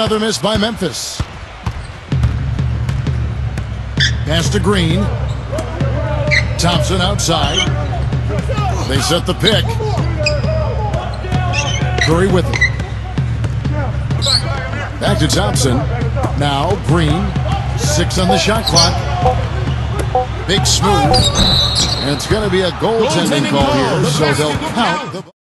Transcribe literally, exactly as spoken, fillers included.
Another miss by Memphis. Pass to Green. Thompson outside. They set the pick. Curry with it. Back to Thompson. Now Green. Six on the shot clock. Big smooth. And it's going to be a goaltending call here, so they'll count the